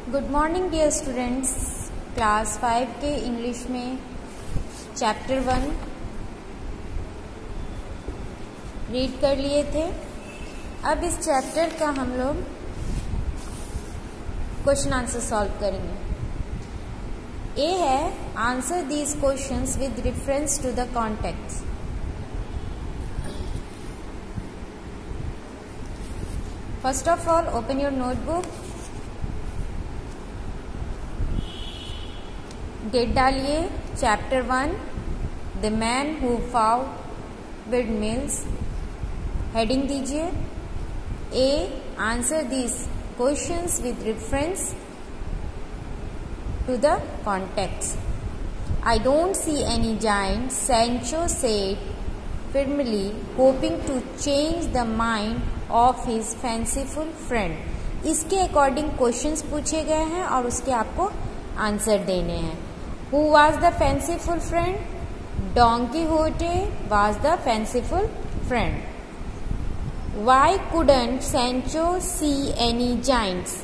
Good morning dear students. Class 5 के English में chapter 1 read कर लिए थे। अब इस चैप्टर का हम लोग क्वेश्चन आंसर सॉल्व करेंगे। ए है answer these questions with reference to the context. First of all open your notebook, date डालिए। Chapter 1 the man who found windmills, heading दीजिए। A answer these questions with reference to the context. I don't see any giants, Sancho said firmly, hoping to change the mind of his fanciful friend। इसके according questions पूछे गए हैं और उसके आपको answer देने हैं। Who was the fanciful friend? Don Quixote was the fanciful friend। Why couldn't Sancho see any giants?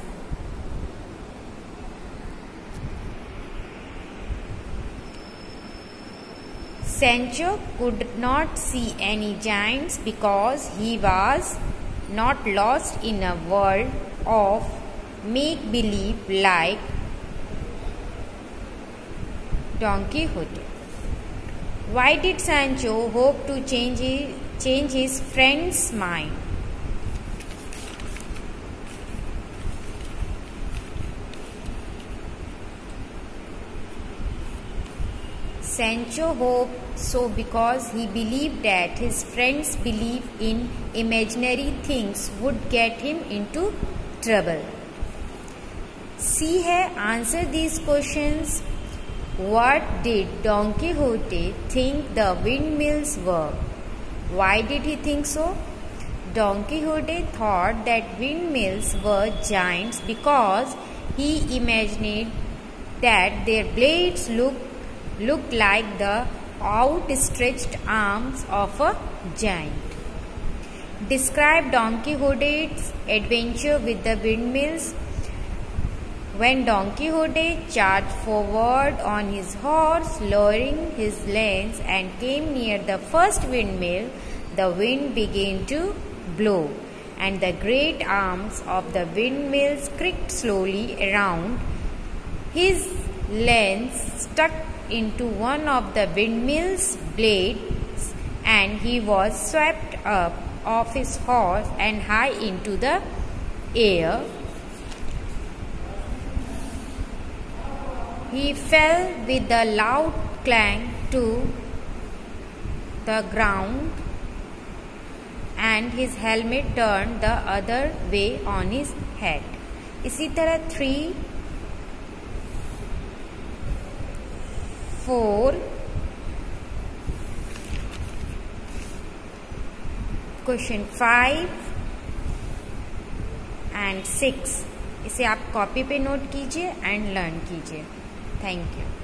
Sancho could not see any giants because he was not lost in a world of make-believe like Don Quixote। Why did Sancho hope to change his friend's mind? Sancho hoped so because he believed that his friend's belief in imaginary things would get him into trouble। C है answer these questions। What did Don Quixote think the windmills were? Why did he think so? Don Quixote thought that windmills were giants because he imagined that their blades looked like the outstretched arms of a giant। Describe Don Quixote's adventure with the windmills। When Don Quixote charged forward on his horse, lowering his lance, and came near the first windmill, the wind began to blow, and the great arms of the windmills creaked slowly around. His lance stuck into one of the windmill's blades, and he was swept up off his horse and high into the air. He fell with a loud clang to the ground, and his helmet turned the other way on his head। इसी तरह 3, 4, question 5 and 6 इसे आप copy पे note कीजिए and learn कीजिए। Thank you.